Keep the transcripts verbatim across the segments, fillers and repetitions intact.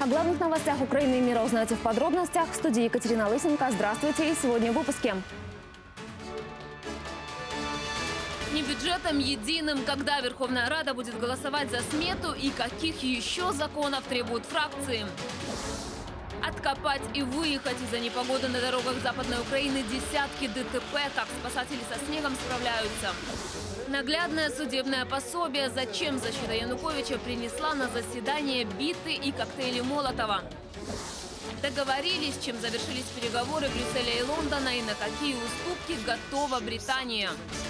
О главных новостях Украины и мира узнаете в подробностях. В студии Екатерина Лысенко. Здравствуйте. И сегодня в выпуске. Не бюджетом единым, когда Верховная Рада будет голосовать за смету и каких еще законов требуют фракции. Откопать и выехать из-за непогоды на дорогах Западной Украины десятки ДТП, как спасатели со снегом справляются. Наглядное судебное пособие, зачем защита Януковича принесла на заседание биты и коктейли Молотова. Договорились, чем завершились переговоры Брюсселя и Лондона и на какие уступки готова Британия.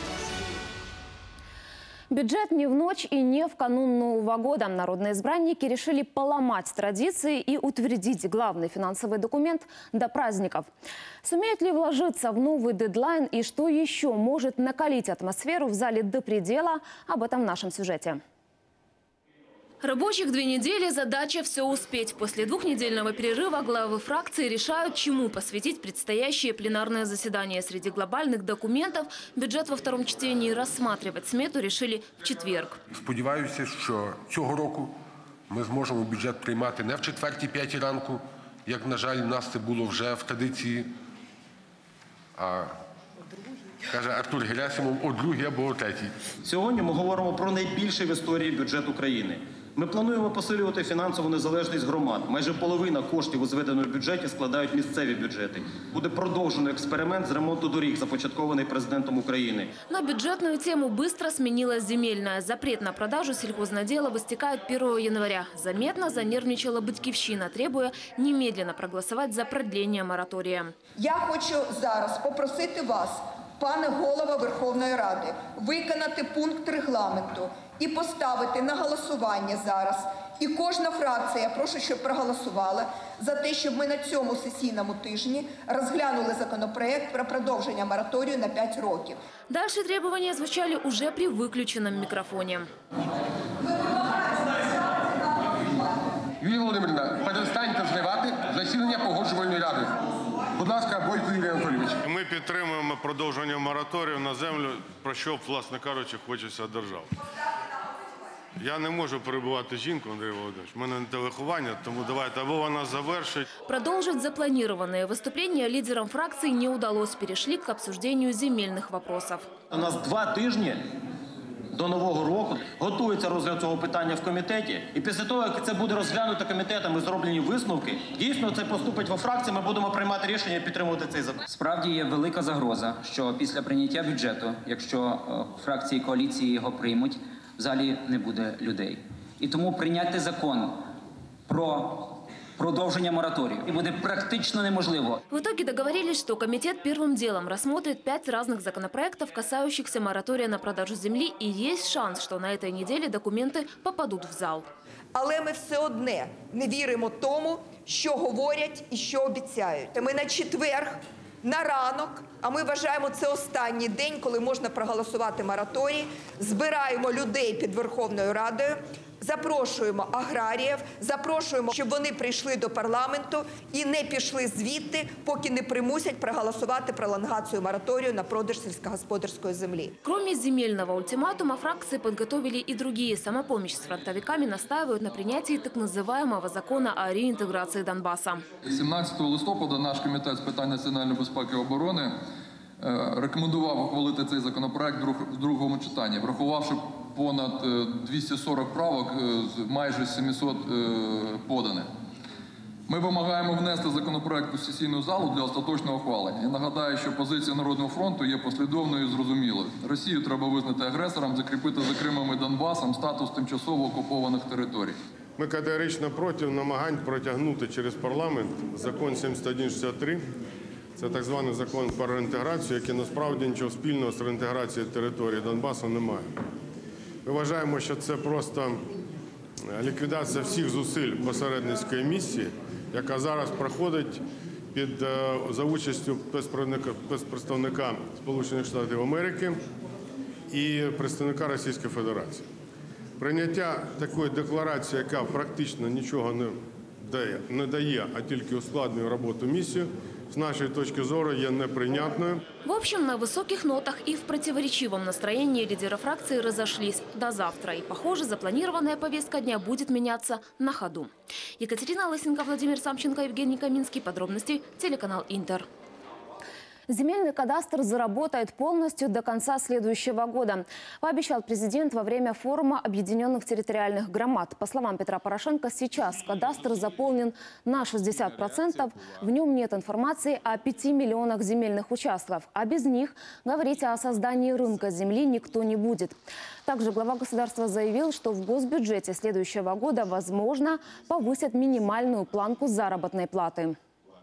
Бюджет не в ночь и не в канун Нового года. Народные избранники решили поломать традиции и утвердить главный финансовый документ до праздников. Сумеют ли вложиться в новый дедлайн и что еще может накалить атмосферу в зале до предела? Об этом в нашем сюжете. Рабочих две недели, задача все успеть. После двухнедельного перерыва главы фракции решают, чему посвятить предстоящее пленарное заседание. Среди глобальных документов бюджет во втором чтении рассматривать смету решили в четверг. Сподіваюся, що цього року ми зможемо бюджет приймати не в четвертій-п'ятій ранку, як, на жаль, у нас це було вже в традиції, а, каже Артур Герасимов, о другій або о третій. Сьогодні ми говоримо про найбільший в історії бюджет України. Ми плануємо посилювати фінансову незалежність громад. Майже половина коштів у зведеному бюджеті складають місцеві бюджети. Буде продовжено експеримент з ремонту доріг, започаткований президентом України. На бюджетную тему быстро сменилась земельная. Запрет на продажу сельхознаделов истекает первого января. Заметно занервничала Батьківщина, требуя немедленно проголосовать за продление моратория. Я хочу зараз попросити вас, пане голова Верховної Ради, виконати пункт регламенту і поставити на голосування зараз. І кожна фракція, я прошу, щоб проголосувала за те, щоб ми на цьому сесійному тижні розглянули законопроект про продовження мораторію на п'ять років. Дальше требования звучали уже при выключенном микрофоне. Юлія Володимирівна, перестаньте зривати засідання Погоджувальної ради. Будь ласка, Бойко Юрій Анатолійович. Ми підтримуємо продовження мораторію на землю, про що, власне кажучи, хочеться держава. Я не можу перебувати жінку, Андрій Володимирович. У мене не те виховання, тому давайте або вона завершить. Продолжить запланированные выступления лидерам фракции не удалось. Перешли к обсуждению земельных вопросов. У нас два тижні до Нового року готується розгляд цього питання в комітеті. І після того, як це буде розглянуто комітетом і зроблені висновки, дійсно це поступить во фракції, ми будемо приймати рішення і підтримувати цей закон. Справді є велика загроза, що після прийняття бюджету, якщо фракції коаліції його приймуть, в залі не буде людей. І тому прийняти закон про продолжение моратория и будет практично неможливо. В итоге договорились, что комитет первым делом рассмотрит пять разных законопроектов, касающихся моратория на продажу земли, и есть шанс, что на этой неделе документы попадут в зал. Але ми все одне не віримо тому, що говорять і що обіцяють. Ми на четверг, на ранок, а ми вважаємо це останній день, коли можна проголосувати мораторій, збираємо людей під Верховною Радою, запрошуємо аграріїв, запрошуємо, щоб вони прийшли до парламенту і не пішли звідти, поки не примусять проголосувати пролонгацію мораторію на продаж сельскохозяйственной земли. Кроме земельного ультиматума, фракции подготовили и другие. Самопомощь с фронтовиками настаивают на принятии так называемого закона о реинтеграции Донбасса. сімнадцятого листопада наш комітет з питань національної безпеки і оборони рекомендував ухвалити цей законопроект в другому читанні, врахувавши понад двісті сорок правок з майже сімсот поданих. Ми вимагаємо внести законопроект у сесійну залу для остаточного ухвалення. Я нагадаю, що позиція Народного фронту є послідовною і зрозумілою. Росію треба визнати агресором, закріпити за Кримом і Донбасом статус тимчасово окупованих територій. Ми категорично проти намагань протягнути через парламент закон сімдесят один шістдесят три. Це так званий закон про реінтеграцію, який насправді нічого спільного з реінтеграцією території Донбасу немає. Ми вважаємо, що це просто ліквідація всіх зусиль посередницької місії, яка зараз проходить під, за участю спецпредставника Сполучених Штатів Америки і представника Російської Федерації. Прийняття такої декларації, яка практично нічого не дає, не дає, а тільки ускладнює роботу місії, з нашої точки зору є неприйнятною. В общем, на высоких нотах и в противоречивом настроении лидеры фракции разошлись до завтра. И, похоже, запланированная повестка дня будет меняться на ходу. Екатерина Лысенко, Владимир Самченко, Евгений Каминский. Подробности телеканал Интер. Земельный кадастр заработает полностью до конца следующего года, пообещал президент во время форума объединенных территориальных громад. По словам Петра Порошенко, сейчас кадастр заполнен на шестьдесят процентов. В нем нет информации о пяти миллионах земельных участков. А без них говорить о создании рынка земли никто не будет. Также глава государства заявил, что в госбюджете следующего года, возможно, повысят минимальную планку заработной платы.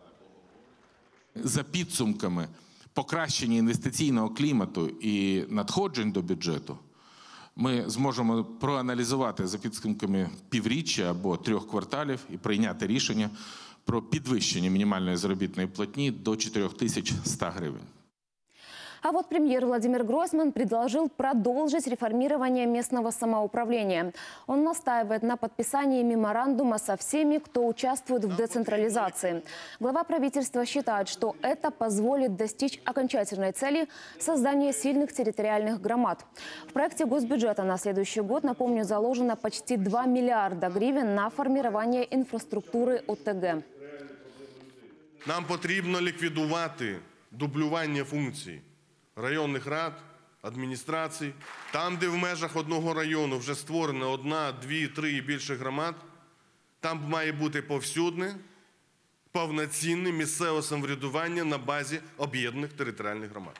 За підсумками покращення інвестиційного клімату і надходжень до бюджету ми зможемо проаналізувати за підсумками півріччя або трьох кварталів і прийняти рішення про підвищення мінімальної заробітної платні до чотирьох тисяч ста гривень. А вот премьер Владимир Гройсман предложил продолжить реформирование местного самоуправления. Он настаивает на подписании меморандума со всеми, кто участвует в децентрализации. Глава правительства считает, что это позволит достичь окончательной цели создания сильных территориальных громад. В проекте госбюджета на следующий год, напомню, заложено почти два миллиарда гривен на формирование инфраструктуры О Т Г. Нам потрібно ліквідувати дублювання функцій районних рад, адміністрацій. Там, де в межах одного району вже створено одна, дві, три і більше громад, там має бути повсюдне, повноцінне місцеве самоврядування на базі об'єднаних територіальних громад.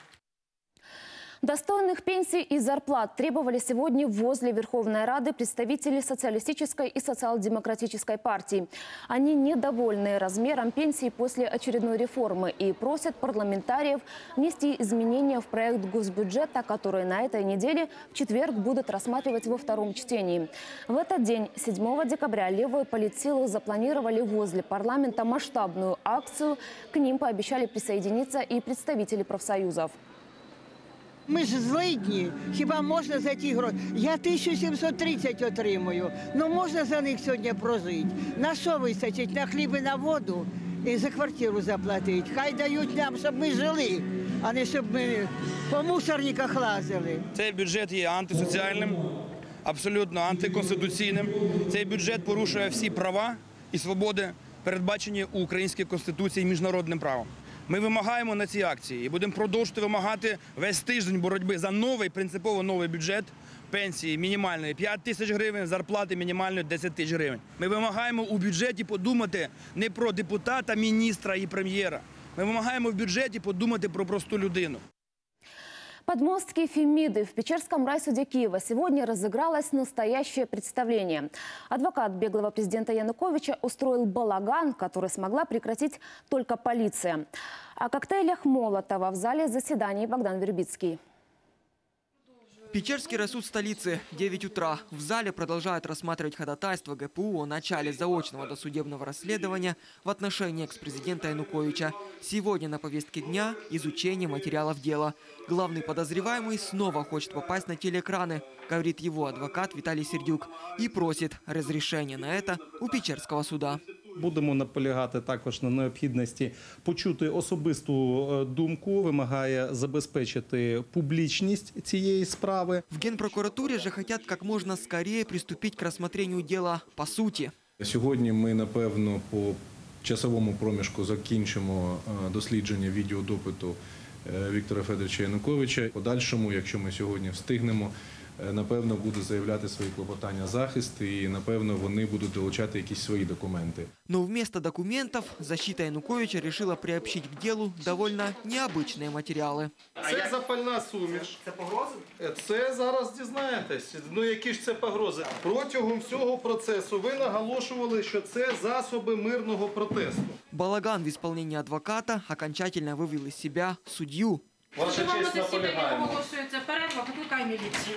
Достойных пенсий и зарплат требовали сегодня возле Верховной Рады представители социалистической и социал-демократической партий. Они недовольны размером пенсий после очередной реформы и просят парламентариев внести изменения в проект госбюджета, который на этой неделе в четверг будут рассматривать во втором чтении. В этот день, седьмого декабря, левые политсилы запланировали возле парламента масштабную акцию. К ним пообещали присоединиться и представители профсоюзов. Ми ж злидні, хіба можна за ті гроші? Я тисячу сімсот тридцять отримую, ну можна за них сьогодні прожити. На що вистачить? На хліб і на воду і за квартиру заплатити. Хай дають нам, щоб ми жили, а не щоб ми по мусорниках лазили. Цей бюджет є антисоціальним, абсолютно антиконституційним. Цей бюджет порушує всі права і свободи, передбачені у Українській Конституції міжнародним правом. Ми вимагаємо на цій акції і будемо продовжувати вимагати весь тиждень боротьби за новий, принципово новий бюджет, пенсії мінімальної п'ять тисяч гривень, зарплати мінімальної десять тисяч гривень. Ми вимагаємо у бюджеті подумати не про депутата, міністра і прем'єра. Ми вимагаємо в бюджеті подумати про просту людину. Подмостки Фемиды. В Печерском райсуде Киева сегодня разыгралось настоящее представление. Адвокат беглого президента Януковича устроил балаган, который смогла прекратить только полиция. О коктейлях Молотова в зале заседаний Богдан Вербицкий. Печерский райсуд столицы, девять утра. В зале продолжают рассматривать ходатайство Г П У о начале заочного досудебного расследования в отношении экс-президента Януковича. Сегодня на повестке дня изучение материалов дела. Главный подозреваемый снова хочет попасть на телеэкраны, говорит его адвокат Виталий Сердюк, и просит разрешения на это у Печерского суда. Будемо наполягати також на необхідності почути особисту думку, вимагає забезпечити публічність цієї справи. В Генпрокуратуре же хотят как можно скорее приступить к рассмотрению дела по сути. Сьогодні ми, напевно, по часовому проміжку закінчимо дослідження відеодопиту Віктора Федоровича Януковича. Подальшому, якщо ми сьогодні встигнемо, напевно, буде заявляти свої клопотання захист і, напевно, вони будуть долучати якісь свої документи. Но вместо документов защита Януковича решила приобщить к делу довольно необычные материалы. Це запальна суміш. Це погрози? Це зараз дізнаєтесь. Ну які ж це погрози? Протягом всього процесу ви наголошували, що це засоби мирного протесту. Балаган в исполнении адвоката окончательно вывел из себя судью. Ваша честь, наполягаємо. Оголошується перерва, викликай міліцію.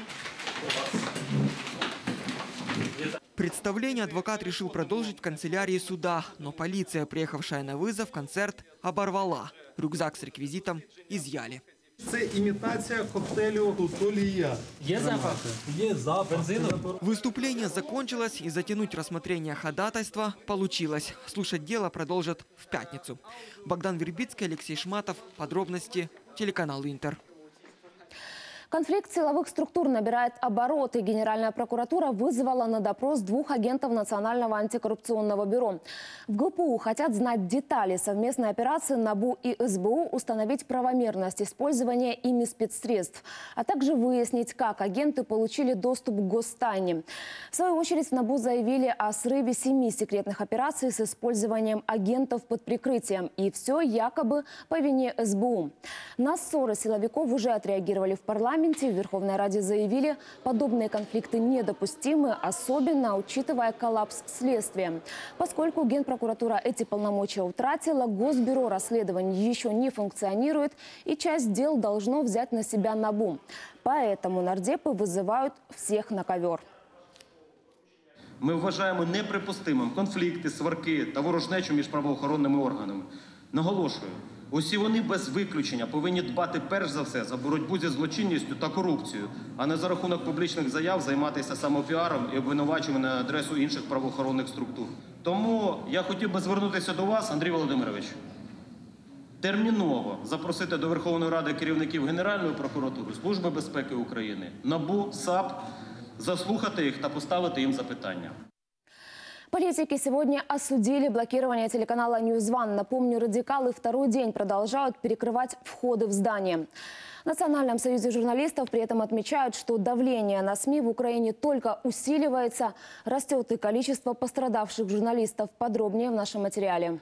Представление адвокат решил продолжить в канцелярии суда, но полиция, приехавшая на вызов, концерт оборвала. Рюкзак с реквизитом изъяли. Це імітація коктейлю «Толія». Есть запах? Есть запах. Выступление закончилось, и затянуть рассмотрение ходатайства получилось. Слушать дело продолжат в пятницу. Богдан Вербицкий, Алексей Шматов. Подробности. Телеканал «Интер». Конфликт силовых структур набирает обороты. Генеральная прокуратура вызвала на допрос двух агентов Национального антикоррупционного бюро. В ГПУ хотят знать детали совместной операции НАБУ и СБУ, установить правомерность использования ими спецсредств, а также выяснить, как агенты получили доступ к гостайне. В свою очередь в НАБУ заявили о срыве семи секретных операций с использованием агентов под прикрытием. И все якобы по вине СБУ. На ссоры силовиков уже отреагировали в парламенте. В Верховной Раде заявили, подобные конфликты недопустимы, особенно учитывая коллапс следствия. Поскольку Генпрокуратура эти полномочия утратила, Госбюро расследований еще не функционирует, и часть дел должно взять на себя НАБУ. Поэтому нардепы вызывают всех на ковер. Ми вважаємо неприпустимим конфлікти, сварки та ворожнечу між правоохоронними органами. Наголошую, усі вони без виключення повинні дбати перш за все за боротьбу зі злочинністю та корупцією, а не за рахунок публічних заяв займатися самопіаром і обвинувачуванням на адресу інших правоохоронних структур. Тому я хотів би звернутися до вас, Андрій Володимирович, терміново запросити до Верховної Ради керівників Генеральної прокуратури, Служби безпеки України, НАБУ, САП, заслухати їх та поставити їм запитання. Политики сегодня осудили блокирование телеканала «Ньюзван». Напомню, радикалы второй день продолжают перекрывать входы в здание. В Национальном союзе журналистов при этом отмечают, что давление на СМИ в Украине только усиливается. Растет и количество пострадавших журналистов. Подробнее в нашем материале.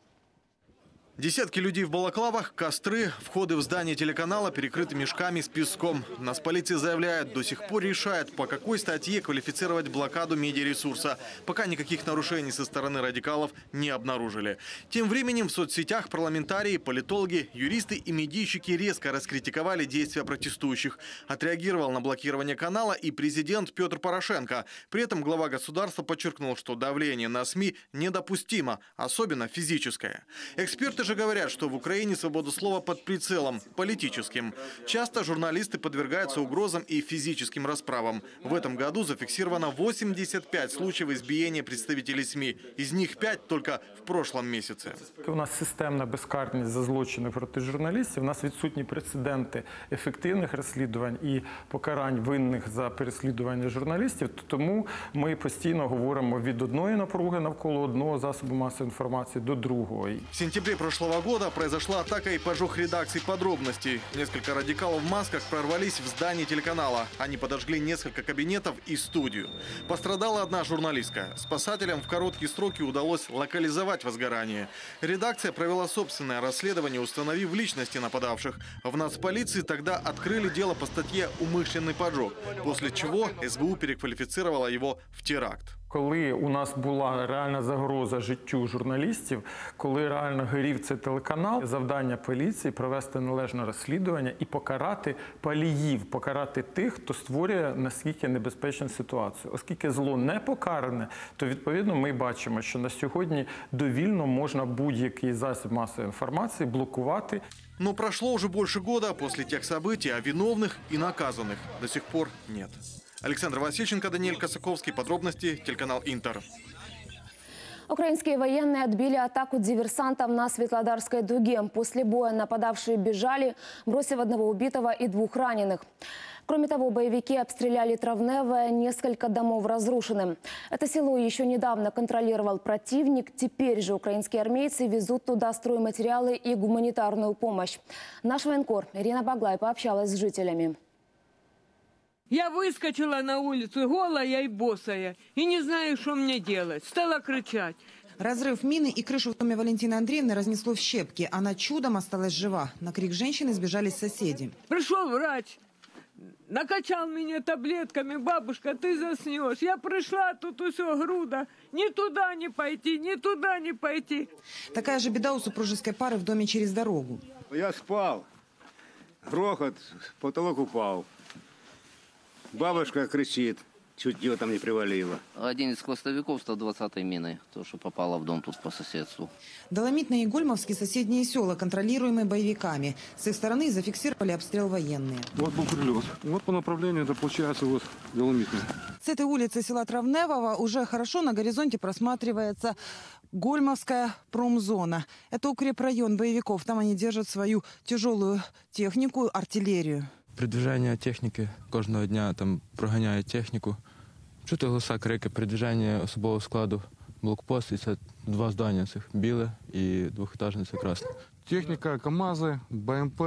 Десятки людей в балаклавах, костры, входы в здание телеканала перекрыты мешками с песком. Нацполиция заявляет, до сих пор решает, по какой статье квалифицировать блокаду медиаресурса, пока никаких нарушений со стороны радикалов не обнаружили. Тем временем в соцсетях парламентарии, политологи, юристы и медийщики резко раскритиковали действия протестующих. Отреагировал на блокирование канала и президент Петр Порошенко. При этом глава государства подчеркнул, что давление на СМИ недопустимо, особенно физическое. Эксперты же говорят, что в Украине свобода слова под прицелом, политическим. Часто журналисты подвергаются угрозам и физическим расправам. В этом году зафиксировано восемьдесят пять случаев избиения представителей СМИ. Из них пять только в прошлом месяце. У нас системна безкарність за злочини проти журналістів. У нас відсутні прецеденти ефективних розслідувань і покарань винних за переслідування журналістів. Тому ми постійно говоримо від одної напруги навколо одного засобу масової інформації до другого. В сентябре прошлого года произошла атака и пожог редакций «Подробностей». Несколько радикалов в масках прорвались в здание телеканала. Они подожгли несколько кабинетов и студию. Пострадала одна журналистка. Спасателям в короткие сроки удалось локализовать возгорание. Редакция провела собственное расследование, установив личности нападавших. В нацполиции тогда открыли дело по статье «Умышленный поджог», после чего СБУ переквалифицировала его в теракт. Коли у нас була реальна загроза життю журналістів, коли реально горів цей телеканал, завдання поліції провести належне розслідування і покарати паліїв, покарати тих, хто створює наскільки небезпечну ситуацію. Оскільки зло не покаране, то відповідно ми бачимо, що на сьогодні довільно можна будь-який засіб масової інформації блокувати. Но прошло уже больше года после тех событий, а виновных и наказанных до сих пор нет. Александр Васильченко, Даниэль Косаковский. Подробности. Телеканал «Интер». Украинские военные отбили атаку диверсантов на Светлодарской дуге. После боя нападавшие бежали, бросив одного убитого и двух раненых. Кроме того, боевики обстреляли Травневое, несколько домов разрушены. Это село еще недавно контролировал противник. Теперь же украинские армейцы везут туда стройматериалы и гуманитарную помощь. Наш военкор Ирина Баглай пообщалась с жителями. Я выскочила на улицу голая и босая, и не знаю, что мне делать. Стала кричать. Разрыв мины и крышу в доме Валентины Андреевны разнесло в щепки. Она чудом осталась жива. На крик женщины сбежались соседи. Пришел врач, накачал меня таблетками. Бабушка, ты заснешь. Я пришла, тут все груда. Ни туда не пойти, ни туда не пойти. Такая же беда у супружеской пары в доме через дорогу. Я спал. Грохот, потолок упал. Бабушка кричит. Чуть его там не привалило. Один из хвостовиков сто двадцатой мины, то, что попало в дом тут по соседству. Доломитный и Гольмовский – соседние села, контролируемые боевиками. С их стороны зафиксировали обстрел военные. Вот был прилет. Вот по направлению, это получается вот Доломитный. С этой улицы села Травневого уже хорошо на горизонте просматривается Гольмовская промзона. Это укрепрайон боевиков. Там они держат свою тяжелую технику, артиллерию. Передвиження техніки кожного дня там проганяють техніку. Чути голоса, крики, передвиження особового складу, блокпост. І це два здання цих, біле і двохетажне, це красне. Техника, КАМАЗы, БМП,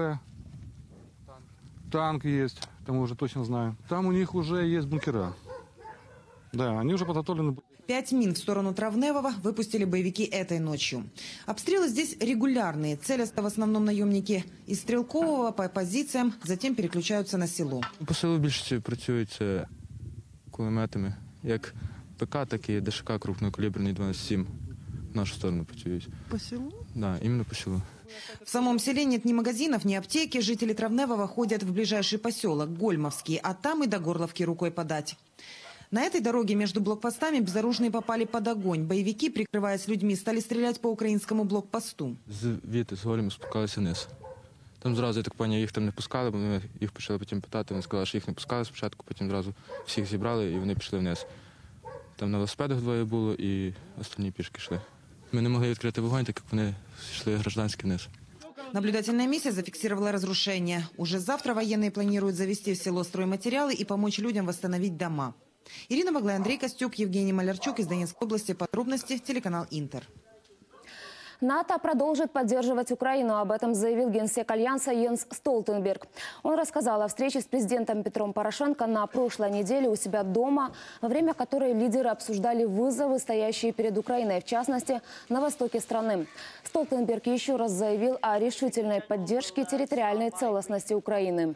танк есть, там уже точно знаю. Там у них уже есть бункера. Да, они уже подготовлены. Пять мин в сторону Травневого выпустили боевики этой ночью. Обстрелы здесь регулярные. Целятся в основном наемники из Стрелкового по позициям, затем переключаются на село. По селу більшості працюють це кулеметами. Як ПК, так і ДШК крупнокаліберний двадцять сім в нашу сторону працюють. По селу? Да, іменно по селу. В самом селе нет ни магазинов, ни аптеки. Жители Травневого ходят в ближайший поселок Гольмовский, а там и до Горловки рукой подать. На этой дороге между блокпостами безоружные попали под огонь. Боевики, прикрываясь людьми, стали стрелять по украинскому блокпосту. Звідти з Голем спускалися вниз. Там зразу, я так поняв, їх там не пускали, бо ми їх почали потім питати. Вони сказали, що їх не пускали спочатку, потім зразу всіх зібрали і вони пішли вниз. Там на велосипедах двоє було і останні пішки йшли. Ми не могли відкрити вогонь, так як вони йшли гражданські вниз. Наблюдательная миссия зафиксировала разрушение. Уже завтра военные планируют завести в село стройматериалы и помочь людям восстановить дома. Ирина Баглай, Андрей Костюк, Евгений Малярчук из Донецкой области. Подробности телеканал Интер. НАТО продолжит поддерживать Украину. Об этом заявил генсек Альянса Йенс Столтенберг. Он рассказал о встрече с президентом Петром Порошенко на прошлой неделе у себя дома, во время которой лидеры обсуждали вызовы, стоящие перед Украиной, в частности, на востоке страны. Столтенберг еще раз заявил о решительной поддержке территориальной целостности Украины.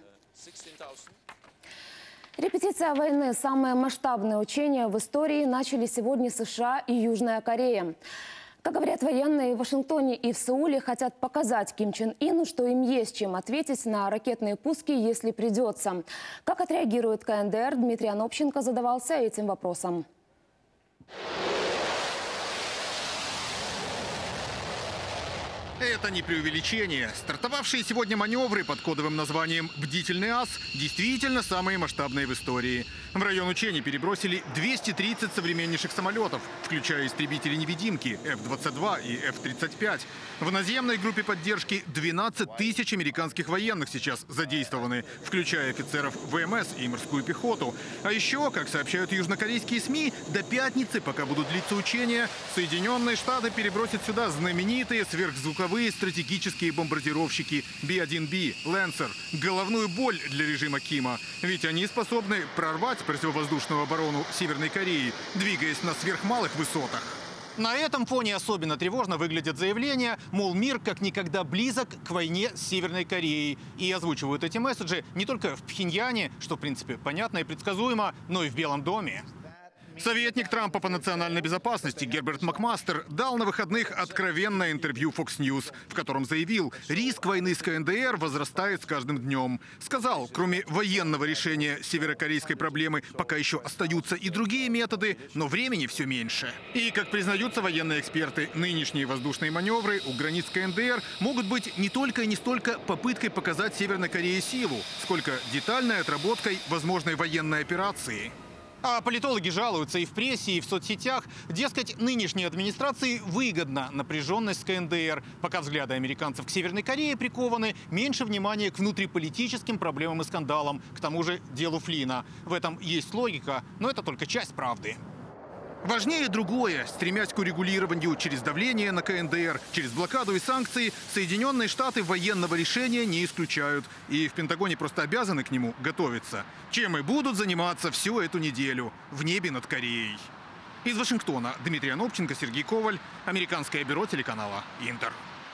Репетиция войны. Самые масштабные учения в истории начали сегодня США и Южная Корея. Как говорят военные, в Вашингтоне и в Сеуле хотят показать Ким Чен Ыну, что им есть чем ответить на ракетные пуски, если придется. Как отреагирует ка эн дэ эр, Дмитрий Анопченко задавался этим вопросом. Это не преувеличение. Стартовавшие сегодня маневры под кодовым названием «Бдительный ас» действительно самые масштабные в истории. В район учений перебросили двести тридцать современнейших самолетов, включая истребители-невидимки эф двадцать два и эф тридцать пять. В наземной группе поддержки двенадцать тысяч американских военных сейчас задействованы, включая офицеров вэ эм эс и морскую пехоту. А еще, как сообщают южнокорейские СМИ, до пятницы, пока будут длиться учения, Соединенные Штаты перебросят сюда знаменитые сверхзвуковые стратегические бомбардировщики би один би, Lancer. Головную боль для режима Кима. Ведь они способны прорвать противовоздушную оборону Северной Кореи, двигаясь на сверхмалых высотах. На этом фоне особенно тревожно выглядят заявления, мол, мир как никогда близок к войне с Северной Кореей. И озвучивают эти месседжи не только в Пхеньяне, что в принципе понятно и предсказуемо, но и в Белом доме. Советник Трампа по национальной безопасности Герберт Макмастер дал на выходных откровенное интервью Fox News, в котором заявил, риск войны с ка эн дэ эр возрастает с каждым днем. Сказал, кроме военного решения северокорейской проблемы пока еще остаются и другие методы, но времени все меньше. И, как признаются военные эксперты, нынешние воздушные маневры у границ ка эн дэ эр могут быть не только и не столько попыткой показать Северной Корее силу, сколько детальной отработкой возможной военной операции. А политологи жалуются и в прессе, и в соцсетях. Дескать, нынешней администрации выгодна напряженность с ка эн дэ эр. Пока взгляды американцев к Северной Корее прикованы, меньше внимания к внутриполитическим проблемам и скандалам. К тому же делу Флина. В этом есть логика, но это только часть правды. Важнее другое. Стремясь к урегулированию через давление на ка эн дэ эр, через блокаду и санкции, Соединенные Штаты военного решения не исключают. И в Пентагоне просто обязаны к нему готовиться. Чем и будут заниматься всю эту неделю в небе над Кореей. Из Вашингтона Дмитрий Анопченко, Сергей Коваль, Американское бюро телеканала Интер.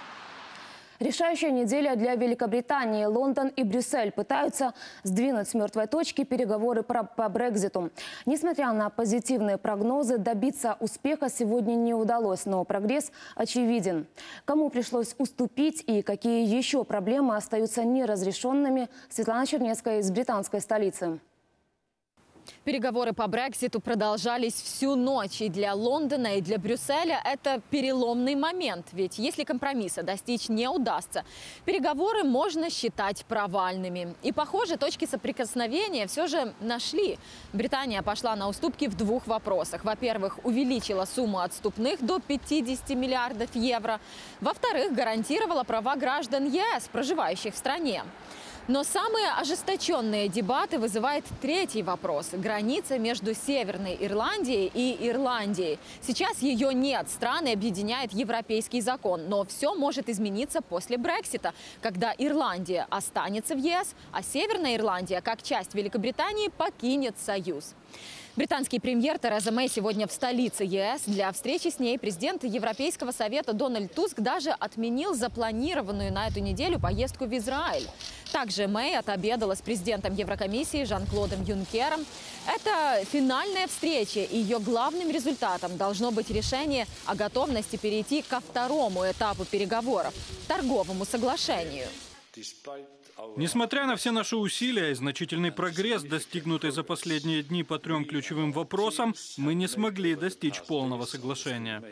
Решающая неделя для Великобритании. Лондон и Брюссель пытаются сдвинуть с мертвой точки переговоры по, по Брекситу. Несмотря на позитивные прогнозы, добиться успеха сегодня не удалось, но прогресс очевиден. Кому пришлось уступить и какие еще проблемы остаются неразрешенными? Светлана Чернецкая из британской столицы. Переговоры по Брекситу продолжались всю ночь. И для Лондона, и для Брюсселя это переломный момент. Ведь если компромисса достичь не удастся, переговоры можно считать провальными. И, похоже, точки соприкосновения все же нашли. Британия пошла на уступки в двух вопросах. Во-первых, увеличила сумму отступных до пятидесяти миллиардов евро. Во-вторых, гарантировала права граждан ЕС, проживающих в стране. Но самые ожесточенные дебаты вызывает третий вопрос – граница между Северной Ирландией и Ирландией. Сейчас ее нет, страны объединяет европейский закон, но все может измениться после Брексита, когда Ирландия останется в ЕС, а Северная Ирландия, как часть Великобритании, покинет Союз. Британский премьер Тереза Мэй сегодня в столице ЕС. Для встречи с ней президент Европейского совета Дональд Туск даже отменил запланированную на эту неделю поездку в Израиль. Также Мэй отобедала с президентом Еврокомиссии Жан-Клодом Юнкером. Это финальная встреча, и ее главным результатом должно быть решение о готовности перейти ко второму этапу переговоров – торговому соглашению. Несмотря на все наши усилия и значительный прогресс, достигнутый за последние дни по трем ключевым вопросам, мы не смогли достичь полного соглашения.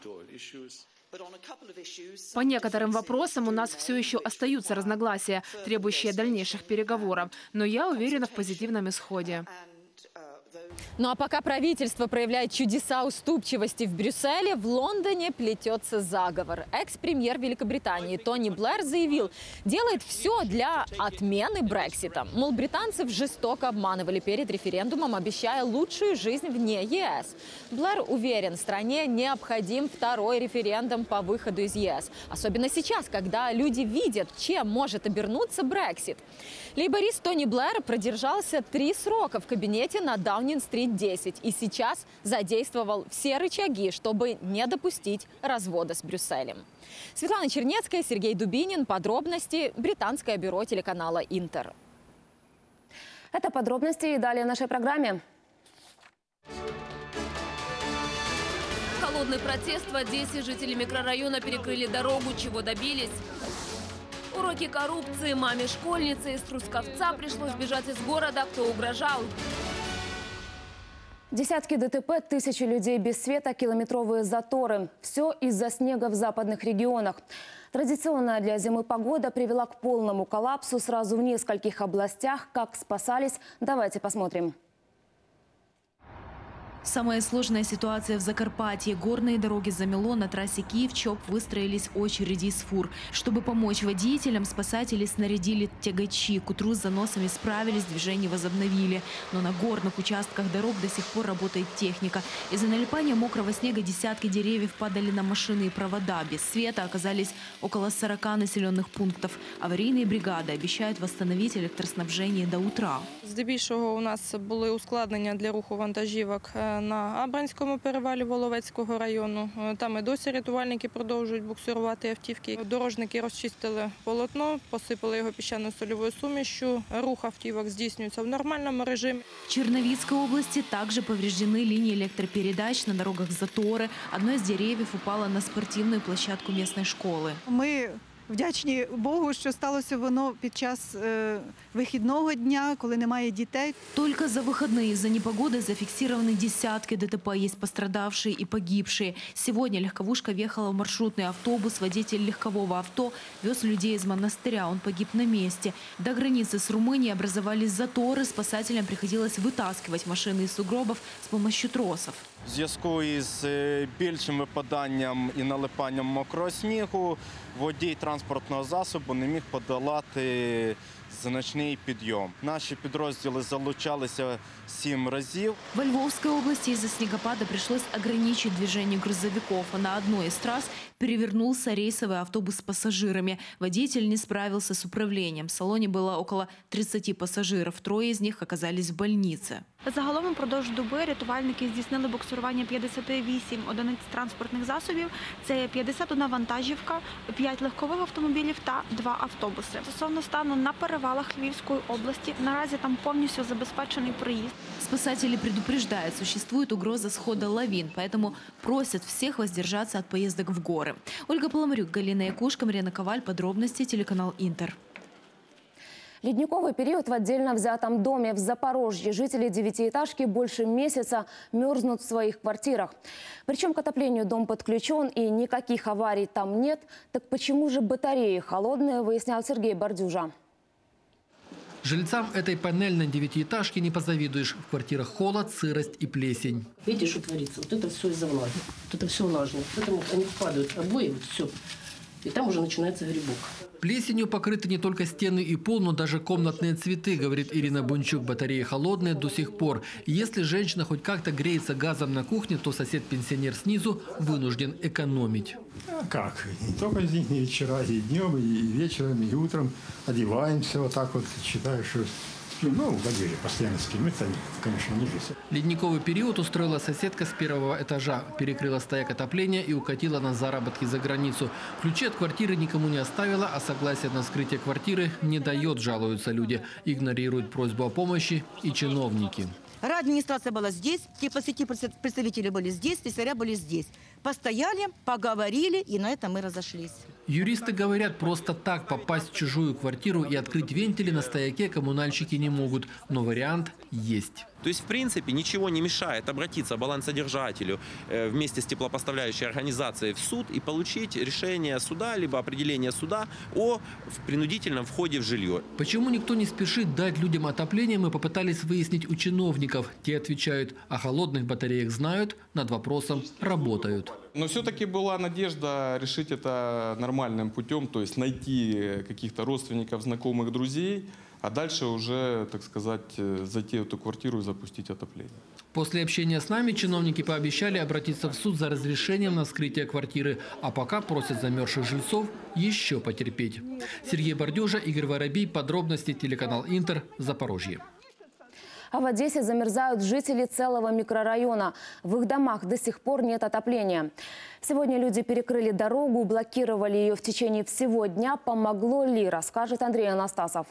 По некоторым вопросам у нас все еще остаются разногласия, требующие дальнейших переговоров, но я уверена в позитивном исходе. Ну а пока правительство проявляет чудеса уступчивости в Брюсселе, в Лондоне плетется заговор. Экс-премьер Великобритании Тони Блэр заявил, делает все для отмены Брексита. Мол, британцев жестоко обманывали перед референдумом, обещая лучшую жизнь вне ЕС. Блэр уверен, стране необходим второй референдум по выходу из ЕС. Особенно сейчас, когда люди видят, чем может обернуться Брексит. Лейборист Тони Блэр продержался три срока в кабинете на Даунинг-стрит десять и сейчас задействовал все рычаги, чтобы не допустить развода с Брюсселем. Светлана Чернецкая, Сергей Дубинин. Подробности. Британское бюро телеканала «Интер». Это подробности и далее в нашей программе. Холодный протест в Одессе. Жители микрорайона перекрыли дорогу. Чего добились? Уроки коррупции. Маме школьницы из Трусковца пришлось бежать из города. Кто угрожал? Десятки ДТП, тысячи людей без света, километровые заторы. Все из-за снега в западных регионах. Традиционная для зимы погода привела к полному коллапсу сразу в нескольких областях. Как спасались, давайте посмотрим. Самая сложная ситуация в Закарпатье. Горные дороги замело, на трассе Киев-Чоп выстроились очереди из фур. Чтобы помочь водителям, спасатели снарядили тягачи. К утру с заносами справились, движение возобновили. Но на горных участках дорог до сих пор работает техника. Из-за налипания мокрого снега десятки деревьев падали на машины и провода. Без света оказались около сорока населенных пунктов. Аварийные бригады обещают восстановить електроснабжение до утра. Здебільшого у нас були ускладнення для руху вантажівок на Абранському перевалі Воловецького району. Там і досі рятувальники продовжують буксирувати автівки. Дорожники розчистили полотно, посипали його піщано-сольовою сумішю. Рух автівок здійснюється в нормальному режимі. В Черновицкой области также повреждены линии электропередач, на дорогах заторы. Одно из деревьев упало на спортивную площадку местной школы. Мы вдячні Богу, що сталося воно під час е, вихідного дня, коли немає дітей. Только за выходные из-за непогоды зафиксированы десятки ДТП, есть пострадавшие и погибшие. Сегодня легковушка въехала в маршрутный автобус. Водитель легкового авто вез людей из монастыря. Он погиб на месте. До границы с Румынией образовались заторы. Спасателям приходилось вытаскивать машины из сугробов с помощью тросов. В зв'язку із більшим випаданням і налипанням мокрого снігу водій транспортного засобу не міг подолати значний підйом. Наші підрозділи залучалися семь разів. Во Львовской области из-за снегопада пришлось ограничить движение грузовиков. На одной из трасс перевернулся рейсовый автобус с пассажирами. Водитель не справился с управлением. В салоне было около тридцати пассажиров. Трое из них оказались в больнице. Загалом упродовж доби рятувальники здійснили буксирування п'ятдесят вісім одиниць транспортних засобів. Це п'ятдесят одна вантажівка, п'ять легкових автомобілів та два автобуси. Стосовно стану на перевалах Львівської області, наразі там повністю забезпечений проїзд. Спасатели предупреждают, существует угроза схода лавин, поэтому просят всех воздержаться от поездок в горы. Ольга Поломарюк, Галина Якушка, Марина Коваль. Подробности, телеканал «Интер». Ледниковый период в отдельно взятом доме в Запорожье. Жители девятиэтажки больше месяца мерзнут в своих квартирах. Причем к отоплению дом подключен и никаких аварий там нет. Так почему же батареи холодные, выяснял Сергей Бордюжа. Жильцам этой панельной девятиэтажки не позавидуешь. В квартирах холод, сырость и плесень. Видите, что творится? Вот это все из-за влаги. Вот это все влажное. Поэтому они впадают обои, вот все. И там уже начинается грибок. Плесенью покрыты не только стены и пол, но даже комнатные цветы, говорит Ирина Бунчук. Батареи холодные до сих пор. И если женщина хоть как-то греется газом на кухне, то сосед-пенсионер снизу вынужден экономить. А как? Не только и вечера, и днем, и вечером, и утром одеваемся вот так вот, считаю, что... Ну, в одежде постоянно спим, это, конечно, не жизнь. Ледниковый период устроила соседка с первого этажа. Перекрыла стояк отопления и укатила на заработки за границу. Ключи от квартиры никому не оставила, а согласие на вскрытие квартиры не дает, жалуются люди. Игнорируют просьбу о помощи и чиновники. Администрация была здесь, теплосети представители были здесь, слесаря были здесь. Постояли, поговорили, и на этом мы разошлись. Юристы говорят, просто так попасть в чужую квартиру и открыть вентили на стояке коммунальщики не могут. Но вариант есть. То есть, в принципе, ничего не мешает обратиться балансодержателю э, вместе с теплопоставляющей организацией в суд и получить решение суда, либо определение суда о принудительном входе в жилье. Почему никто не спешит дать людям отопление, мы попытались выяснить у чиновников. Те отвечают, о холодных батареях знают, над вопросом работают. Но все-таки была надежда решить это нормальным путем, то есть найти каких-то родственников, знакомых, друзей, а дальше уже, так сказать, зайти в эту квартиру и запустить отопление. После общения с нами чиновники пообещали обратиться в суд за разрешением на вскрытие квартиры, а пока просят замерзших жильцов еще потерпеть. Сергей Бордюжа, Игорь Воробей, подробности, телеканал Интер, Запорожье. А в Одессе замерзают жители целого микрорайона. В их домах до сих пор нет отопления. Сегодня люди перекрыли дорогу, блокировали ее в течение всего дня. Помогло ли, расскажет Андрей Анастасов.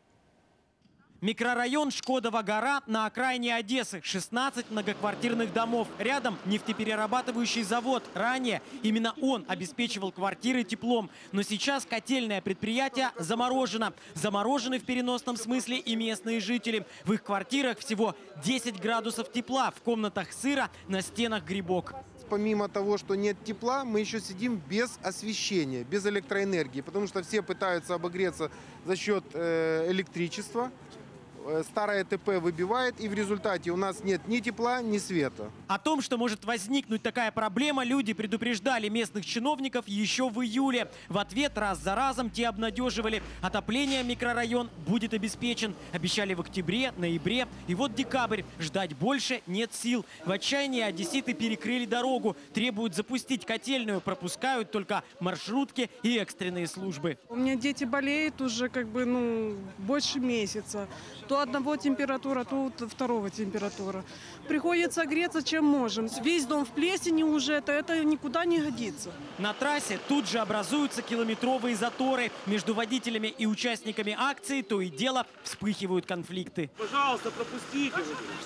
Микрорайон Шкодова гора на окраине Одессы. шестнадцать многоквартирных домов. Рядом нефтеперерабатывающий завод. Ранее именно он обеспечивал квартиры теплом. Но сейчас котельное предприятие заморожено. Заморожены в переносном смысле и местные жители. В их квартирах всего десять градусов тепла. В комнатах сыро, на стенах грибок. Помимо того, что нет тепла, мы еще сидим без освещения, без электроэнергии. Потому что все пытаются обогреться за счет э, электричества. Старое ТП выбивает, и в результате у нас нет ни тепла, ни света. О том, что может возникнуть такая проблема, люди предупреждали местных чиновников еще в июле. В ответ раз за разом те обнадеживали. Отопление микрорайон будет обеспечен. Обещали в октябре, ноябре. И вот декабрь. Ждать больше нет сил. В отчаянии одесситы перекрыли дорогу. Требуют запустить котельную. Пропускают только маршрутки и экстренные службы. У меня дети болеют уже как бы ну больше месяца. То одного температура, то второго температура. Приходится греться, чем можем. Весь дом в плесени уже, это, это никуда не годится. На трассе тут же образуются километровые заторы. Между водителями и участниками акции то и дело вспыхивают конфликты. Пожалуйста, пропустите.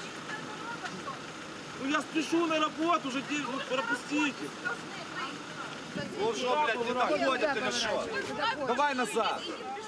Ну я спешу на работу, уже ну, пропустите. Ну что, блядь, не доходит или что? Давай назад.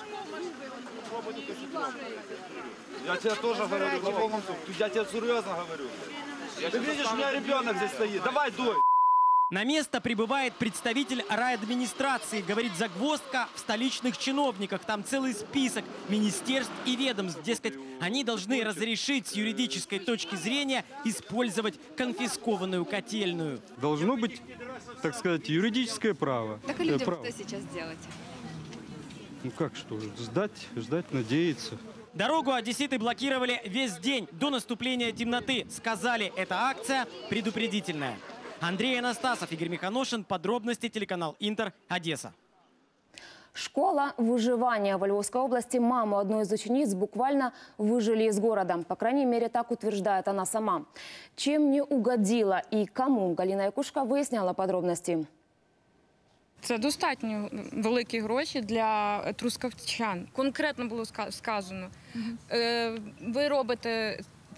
Я тебе тоже говорю, на полном суд. Я тебе серьезно говорю. Ты видишь, у меня ребенок здесь стоит. Давай, дуй. На место прибывает представитель райадминистрации. Говорит, загвоздка в столичных чиновниках. Там целый список министерств и ведомств. Дескать, они должны разрешить с юридической точки зрения использовать конфискованную котельную. Должно быть, так сказать, юридическое право. Так и людям право. Что сейчас делать? Ну как что, ждать, ждать, надеяться. Дорогу одесситы блокировали весь день до наступления темноты. Сказали, эта акция предупредительная. Андрей Анастасов, Игорь Миханошин. Подробности, телеканал Интер, Одесса. Школа выживания в Львовской области. Маму одной из учениц буквально выжили из города. По крайней мере, так утверждает она сама. Чем не угодила и кому, Галина Якушка выясняла подробности. Це достатньо великі гроші для трускавчан. Конкретно було сказано, ви робите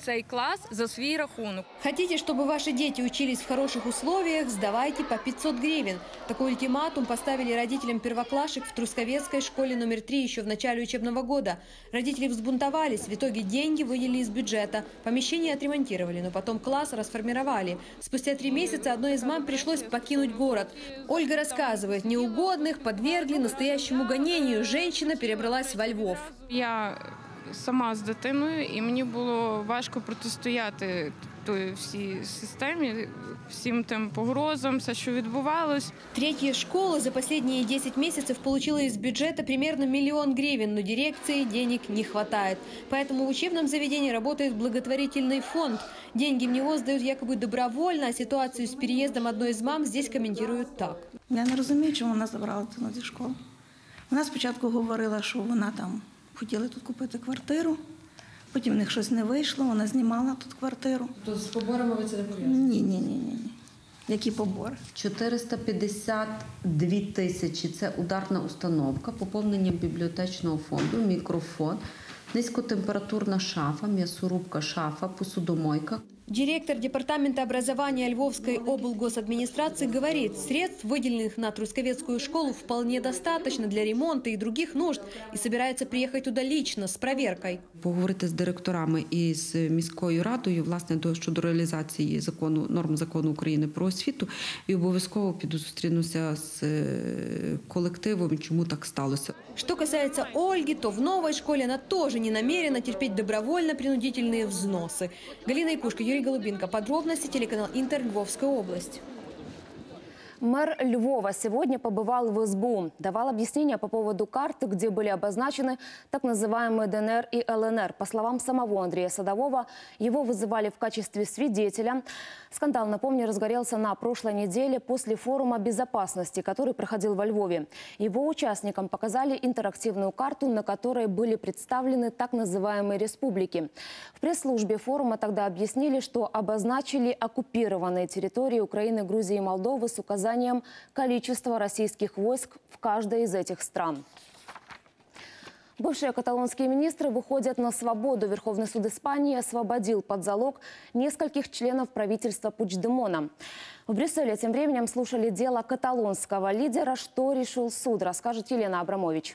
цей клас за свій рахунок. Хотите, чтобы ваши дети учились в хороших условиях, сдавайте по пятьсот гривен. Такой ультиматум поставили родителям первоклашек в Трусковецкой школе номер три еще в начале учебного года. Родители взбунтовались, в итоге деньги выделили из бюджета. Помещение отремонтировали, но потом класс расформировали. Спустя три месяца одной из мам пришлось покинуть город. Ольга рассказывает, неугодных подвергли настоящему гонению. Женщина перебралась во Львов. Я сама з дитиною, і мені було важко протистояти той всій системі, всім тим погрозам, все, що відбувалось. Третья школа за последние десять месяцев получила из бюджета примерно миллион гривен, но дирекции денег не хватает. Поэтому в учебном заведении работает благотворительный фонд. Деньги в него сдают якобы добровольно, а ситуацию с переездом одной из мам здесь комментируют так. Я не розумію, чому вона забрала дитину зі школи. Вона спочатку говорила, що вона там хотіли тут купити квартиру, потім в них щось не вийшло, вона знімала тут квартиру. То з поборами ви це не пов'язані? Ні, ні, ні, ні. Які побори? чотириста п'ятдесят дві тисячі – це ударна установка, поповнення бібліотечного фонду, мікрофон, низькотемпературна шафа, м'ясорубка шафа, посудомойка. Директор департамента образования Львовской облгосадминистрации говорит, средств, выделенных на Трусковецкую школу, вполне достаточно для ремонта и других нужд, и собирается приехать туда лично с проверкой. Поговорити з директорами і з міською радою, власне, до, щодо реалізації закону, норм закону України про освіту, і обов'язково піду зустрінуся з колективом, чому так сталося. Что касается Ольги, то в новой школе она тоже не намерена терпеть добровольно-принудительные взносы. Галина Якушка, Юрий Голубинко. Подробности, телеканал Интер, Львовская область. Мэр Львова сегодня побывал в эс бэ у, давал объяснения по поводу карты, где были обозначены так называемые дэ эн эр и эл эн эр. По словам самого Андрея Садового, его вызывали в качестве свидетеля. Скандал, напомню, разгорелся на прошлой неделе после форума безопасности, который проходил во Львове. Его участникам показали интерактивную карту, на которой были представлены так называемые республики. В пресс-службе форума тогда объяснили, что обозначили оккупированные территории Украины, Грузии и Молдовы с указанием количества российских войск в каждой из этих стран. Бывшие каталонские министры выходят на свободу. Верховный суд Испании освободил под залог нескольких членов правительства Пучдемона. В Брюсселе тем временем слушали дело каталонского лидера. Что решил суд, расскажет Елена Абрамович.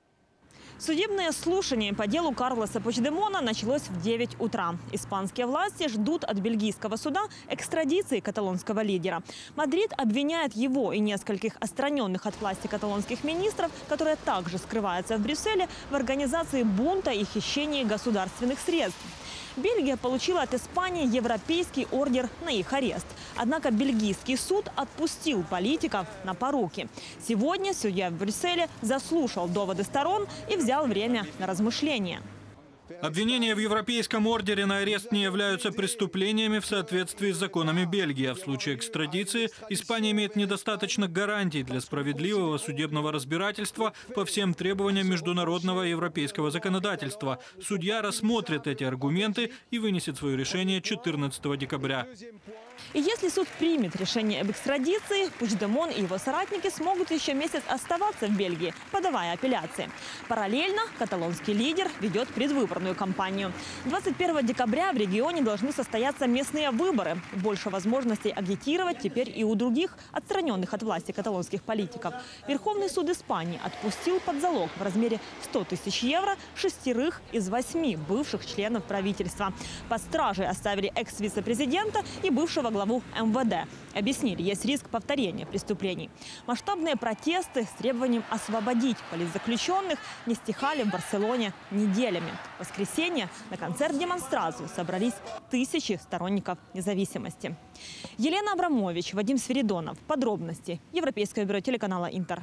Судебное слушание по делу Карлоса Пучдемона началось в девять утра. Испанские власти ждут от бельгийского суда экстрадиции каталонского лидера. Мадрид обвиняет его и нескольких отстраненных от власти каталонских министров, которые также скрываются в Брюсселе, в организации бунта и хищении государственных средств. Бельгия получила от Испании европейский ордер на их арест. Однако бельгийский суд отпустил политиков на поруки. Сегодня судья в Брюсселе заслушал доводы сторон и взял время на размышления. Обвинения в европейском ордере на арест не являются преступлениями в соответствии с законами Бельгии. А в случае экстрадиции Испания имеет недостаточно гарантий для справедливого судебного разбирательства по всем требованиям международного и европейского законодательства. Судья рассмотрит эти аргументы и вынесет свое решение четырнадцатого декабря. И если суд примет решение об экстрадиции, Пучдемон и его соратники смогут еще месяц оставаться в Бельгии, подавая апелляции. Параллельно каталонский лидер ведет предвыборную кампанию. двадцать первого декабря в регионе должны состояться местные выборы. Больше возможностей агитировать теперь и у других отстраненных от власти каталонских политиков. Верховный суд Испании отпустил под залог в размере ста тысяч евро шестерых из восьми бывших членов правительства. Под стражей оставили экс-вице-президента и бывшего главу эм вэ дэ. Объяснили, есть риск повторения преступлений. Масштабные протесты с требованием освободить политзаключенных не стихали в Барселоне неделями. В воскресенье на концерт-демонстрацию собрались тысячи сторонников независимости. Елена Абрамович, Вадим Свиридонов. Подробности. Европейское бюро телеканала «Интер».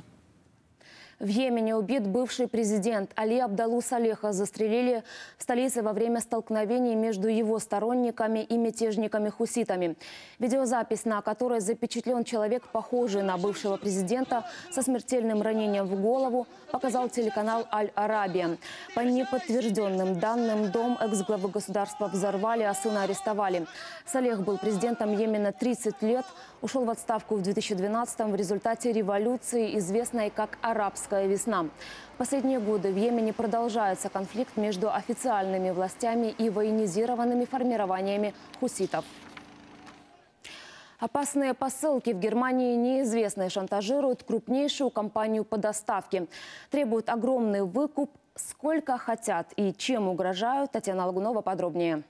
В Йемене убит бывший президент. Али Абдалу Салеха застрелили в столице во время столкновений между его сторонниками и мятежниками-хуситами. Видеозапись, на которой запечатлен человек, похожий на бывшего президента, со смертельным ранением в голову, показал телеканал «Аль-Арабия». По неподтвержденным данным, дом экс-главы государства взорвали, а сына арестовали. Салех был президентом Йемена тридцать лет, ушел в отставку в две тысячи двенадцатом в результате революции, известной как «Арабская арабская весна. В последние годы в Йемене продолжается конфликт между официальными властями и военизированными формированиями хуситов. Опасные посылки в Германии неизвестные шантажируют крупнейшую компанию по доставке. Требуют огромный выкуп, сколько хотят и чем угрожают. Татьяна Лагунова подробнее.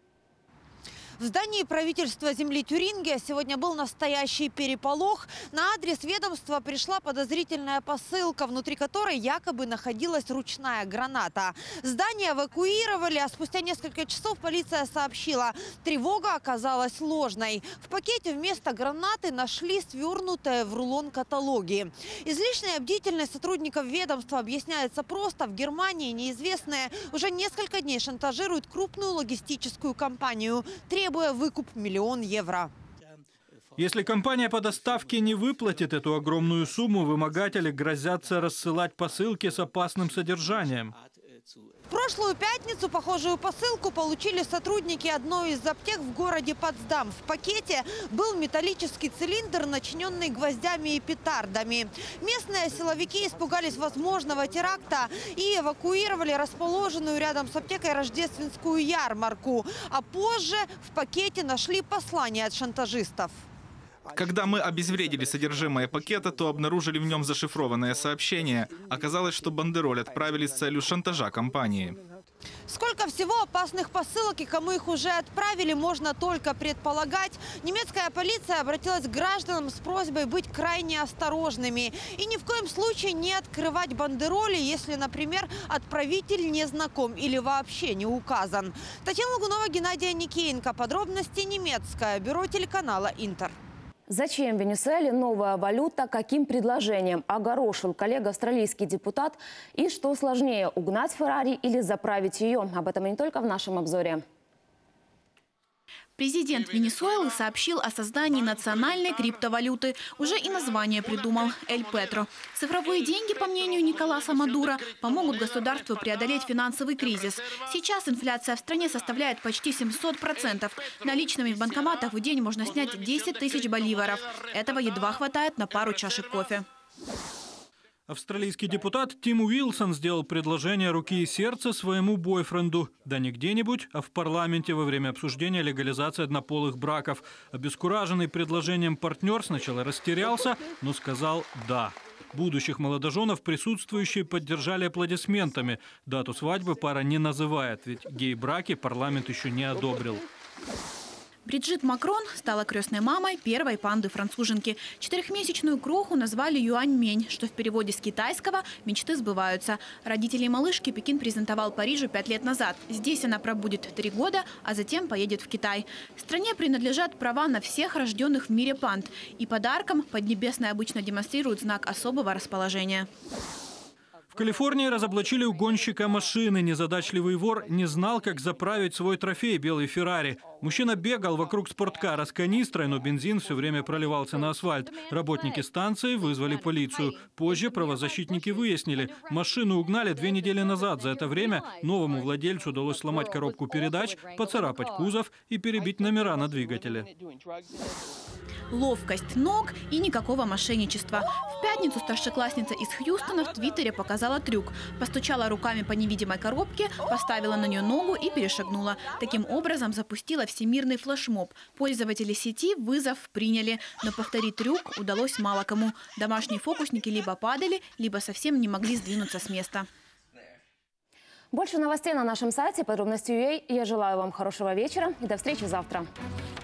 В здании правительства земли Тюрингия сегодня был настоящий переполох. На адрес ведомства пришла подозрительная посылка, внутри которой якобы находилась ручная граната. Здание эвакуировали, а спустя несколько часов полиция сообщила, тревога оказалась ложной. В пакете вместо гранаты нашли свернутые в рулон каталоги. Излишняя бдительность сотрудников ведомства объясняется просто. В Германии неизвестные уже несколько дней шантажируют крупную логистическую компанию, требуя выкуп миллион евро. Если компания по доставке не выплатит эту огромную сумму, вымогатели грозятся рассылать посылки с опасным содержанием. В прошлую пятницу похожую посылку получили сотрудники одной из аптек в городе Потсдам. В пакете был металлический цилиндр, начиненный гвоздями и петардами. Местные силовики испугались возможного теракта и эвакуировали расположенную рядом с аптекой рождественскую ярмарку. А позже в пакете нашли послание от шантажистов. Когда мы обезвредили содержимое пакета, то обнаружили в нем зашифрованное сообщение. Оказалось, что бандероль отправили с целью шантажа компании. Сколько всего опасных посылок и кому их уже отправили, можно только предполагать. Немецкая полиция обратилась к гражданам с просьбой быть крайне осторожными и ни в коем случае не открывать бандероли, если, например, отправитель не знаком или вообще не указан. Татьяна Лагунова, Геннадий Никеенко. Подробности немецкое бюро телеканала «Интер». Зачем Венесуэле новая валюта? Каким предложением огорошил коллега австралийский депутат? И что сложнее – угнать Феррари или заправить ее? Об этом и не только в нашем обзоре. Президент Венесуэлы сообщил о создании национальной криптовалюты. Уже и название придумал – «Эль Петро». Цифровые деньги, по мнению Николаса Мадуро, помогут государству преодолеть финансовый кризис. Сейчас инфляция в стране составляет почти семьсот процентов. Наличными в банкоматах в день можно снять десять тысяч боливаров. Этого едва хватает на пару чашек кофе. Австралийский депутат Тим Уилсон сделал предложение руки и сердца своему бойфренду. Да не где-нибудь, а в парламенте во время обсуждения легализации однополых браков. Обескураженный предложением партнер сначала растерялся, но сказал «да». Будущих молодоженов присутствующие поддержали аплодисментами. Дату свадьбы пара не называет, ведь гей-браки парламент еще не одобрил. Бриджит Макрон стала крестной мамой первой панды-француженки. Четырехмесячную кроху назвали Юань-Мень, что в переводе с китайского «мечты сбываются». Родителей малышки Пекин презентовал Парижу пять лет назад. Здесь она пробудет три года, а затем поедет в Китай. Стране принадлежат права на всех рожденных в мире панд. И подарком Поднебесная обычно демонстрирует знак особого расположения. В Калифорнии разоблачили угонщика машины. Незадачливый вор не знал, как заправить свой трофей – белый Феррари. Мужчина бегал вокруг спорткара с канистрой, но бензин все время проливался на асфальт. Работники станции вызвали полицию. Позже правозащитники выяснили – машину угнали две недели назад. За это время новому владельцу удалось сломать коробку передач, поцарапать кузов и перебить номера на двигателе. Ловкость ног и никакого мошенничества. В пятницу старшеклассница из Хьюстона в Твиттере показала трюк. Постучала руками по невидимой коробке, поставила на нее ногу и перешагнула. Таким образом запустила всемирный флешмоб. Пользователи сети вызов приняли, но повторить трюк удалось мало кому. Домашние фокусники либо падали, либо совсем не могли сдвинуться с места. Больше новостей на нашем сайте подробности точка ю а. Я желаю вам хорошего вечера и до встречи завтра.